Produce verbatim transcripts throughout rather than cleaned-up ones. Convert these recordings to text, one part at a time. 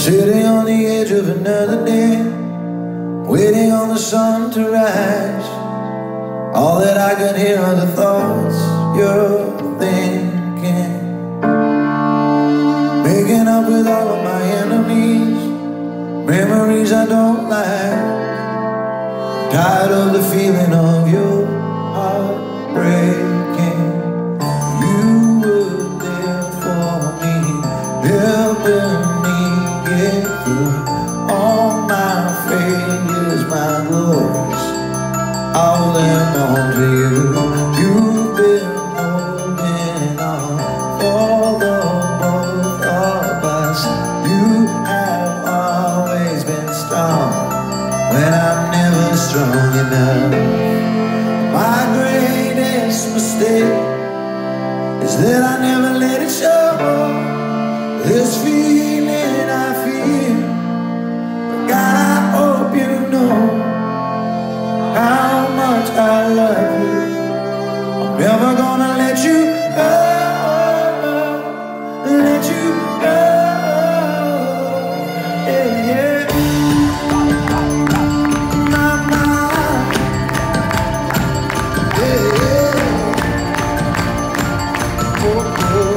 Sitting on the edge of another day, waiting on the sun to rise. All that I can hear are the thoughts you're thinking. Making up with all of my enemies, memories I don't like. Tired of the feeling of your heart breaking. You were there for me, helping me get through all my failures, my glories. I'll hold on to you. You've been holding on for the both of us. You have always been strong when I'm never strong enough. My greatest mistake is that I never let it show. This feeling I feel, but God, I hope you know how much I love you. I'm never gonna let you go, let you go. Yeah, yeah. My mind, yeah, yeah. Oh, oh.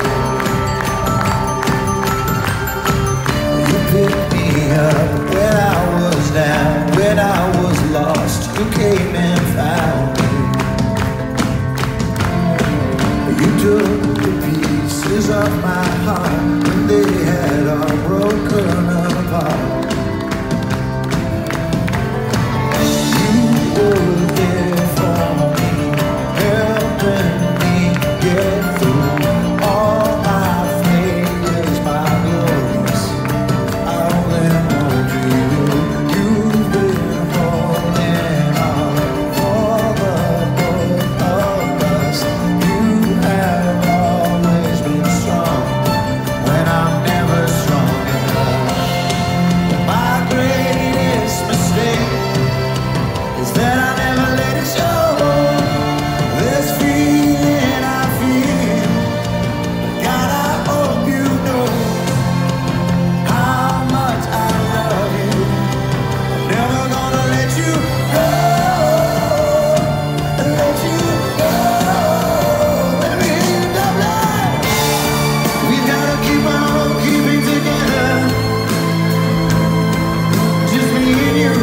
You picked me up when I was down, when I was lost. You came and found me. You took the pieces of my heart when they had all broken apart. You were there for me, helping me get through all my failures, my glories. I hold them on to you. You've been holding on for the both of us. You have always been strong when I'm never strong enough. My greatest mistake is that I never let it show. This feeling I feel, God, I hope you know how much I love you. I'm never gonna let you go, let you go. Let me in Dublin. We gotta keep on keeping together, just me and you.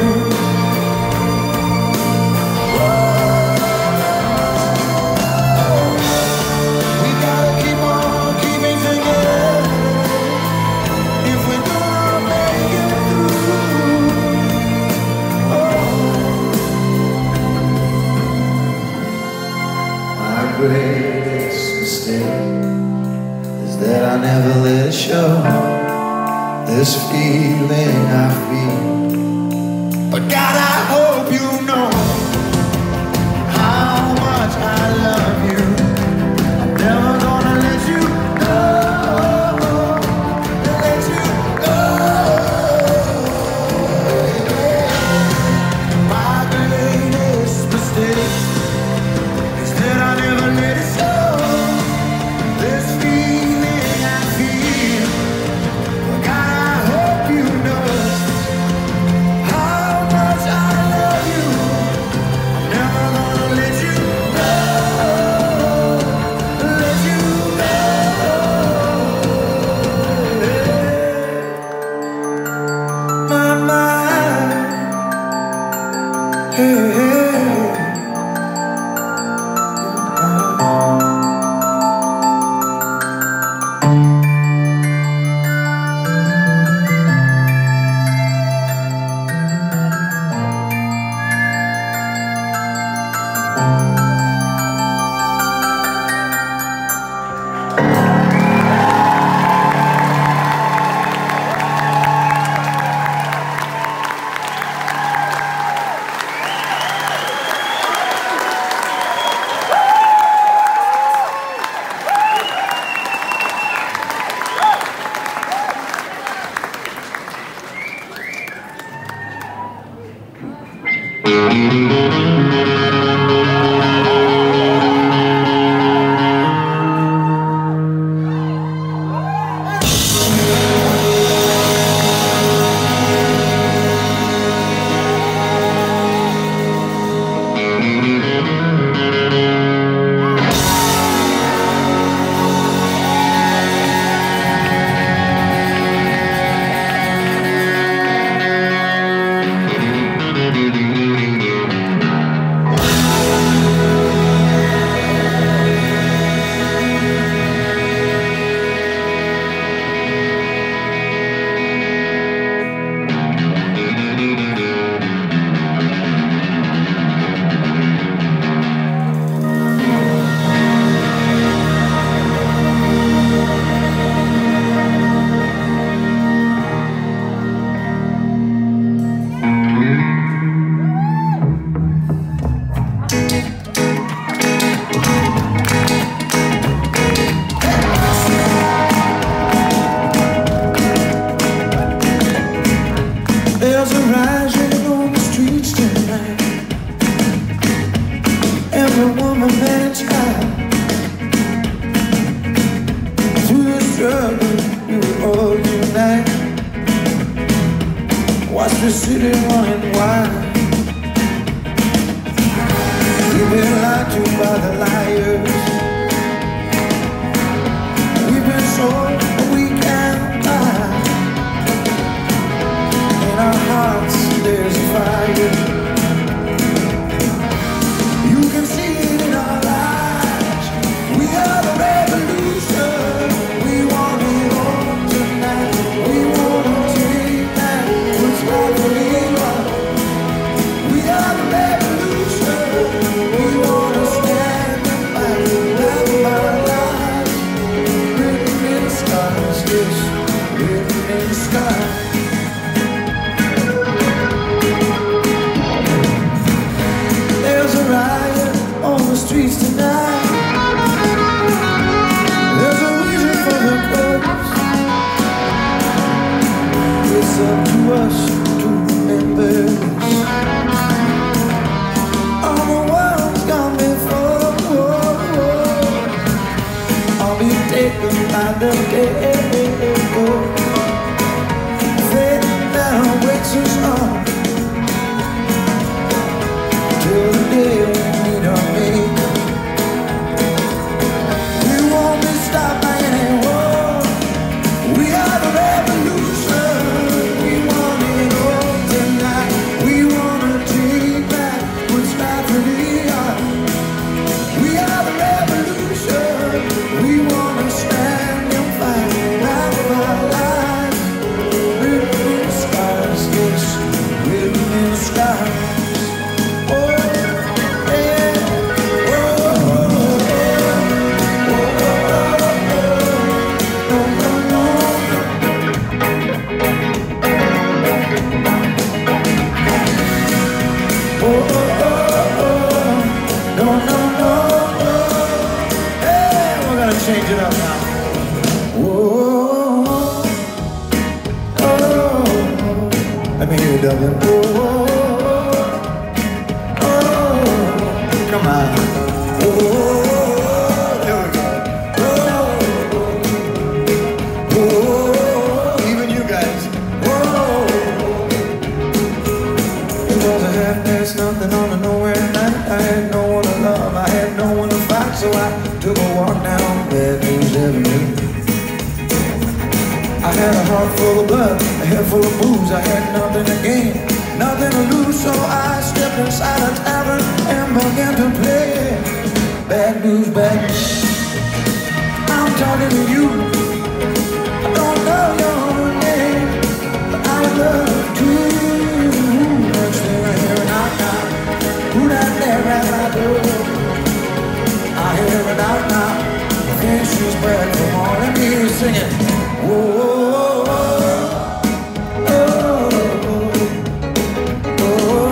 We gotta keep on keeping together if we're gonna make it through. My greatest mistake is that I never let it show. This feeling I feel, but God, I hope you know how much I love you. I'm never gonna let you go, let you go. My greatest mistake is that I never let it show. This feeling I feel, but God, I hope you know how much I the city running wild. We've been lied to by the liars. We've been sold, but we can't buy. In our hearts there's a fire. You can see it in our eyes. We are the revolution. We want it all tonight. We want to take back what's rightfully ours. We are the revolution. We want to stand and fight. Live our lives. Written in the stars, yes, written in the sky. There's a riot on the streets tonight. There's a reason for the curse. It's up to us to remember this. All the world's gone before. I'll be taken by the day. Fate now wakes us up till the day we meet our maker. We won't be stopped by any war. We are the revolution. We want it all tonight. We want to take back what's rightfully ours. We are the revolution. We want to stand and fight. Life of our lives. Written in the stars, yes, written in the stars. Change it up now. Whoa, oh, let me hear you, Dublin. Whoa, oh, come on. Whoa, there we go. Whoa, whoa, even you guys. Whoa, it was a half past nothing on a nowhere night. I had no one to love, I had no one to fight, so I took a walk down Bad News Avenue. I had a heart full of blood, a head full of booze. I had nothing to gain, nothing to lose, so I stepped inside a tavern and began to play Bad News, Bad News. I'm talking to you. I don't know your name, but I would love to. Next thing I hear a knock knock, who that there at my door? I hear her knock knock, I think she's back from all. Let me hear you singing. Whoa, whoa, whoa, oh,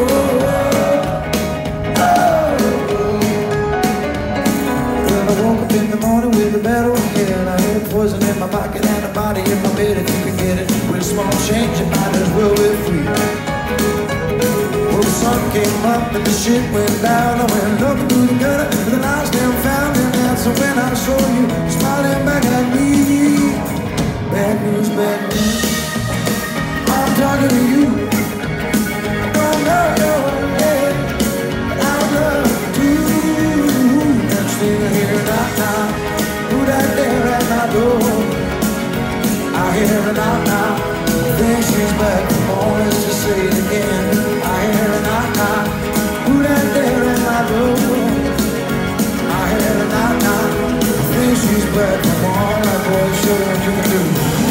oh, oh. Well, I woke up in the morning with a battle head. I had poison in my pocket and a body in my bed. If you could get it with small change, you might as well be free. Well, the sun came up and the shit went down. I went looking through the gutter, but the lights never found him. And so when I saw you smiling back at me, bad news, bad news, I'm talking to you. I don't know your name, but I would love to. Next thing I hear a knock knock, who that there at my door? I hear a knock knock, I think she's back from home. Let's just say it again. I hear a knock knock, who that there at my door? I hear a knock knock, I think she's back from home. That boy, show me what you can do.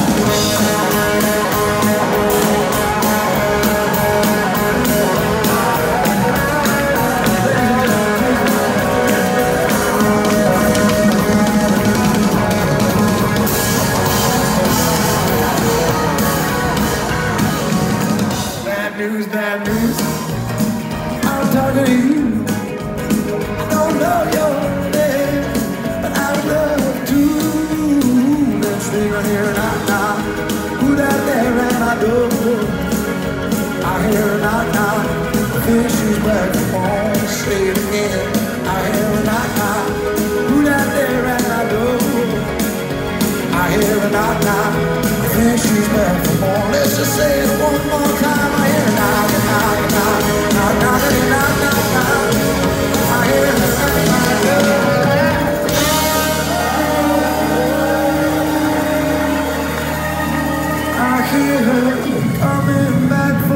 Bad news, bad news, I'm talking to you. I don't know your name, but I would love to. Next thing I hear a knock knock, who that there at my door? I hear a knock knock, I think she's back from home. Say it again. I hear a knock knock, who that there at my door? I hear a knock knock, I think she's back from home. Let's just say it one more time. I hear hear her coming back for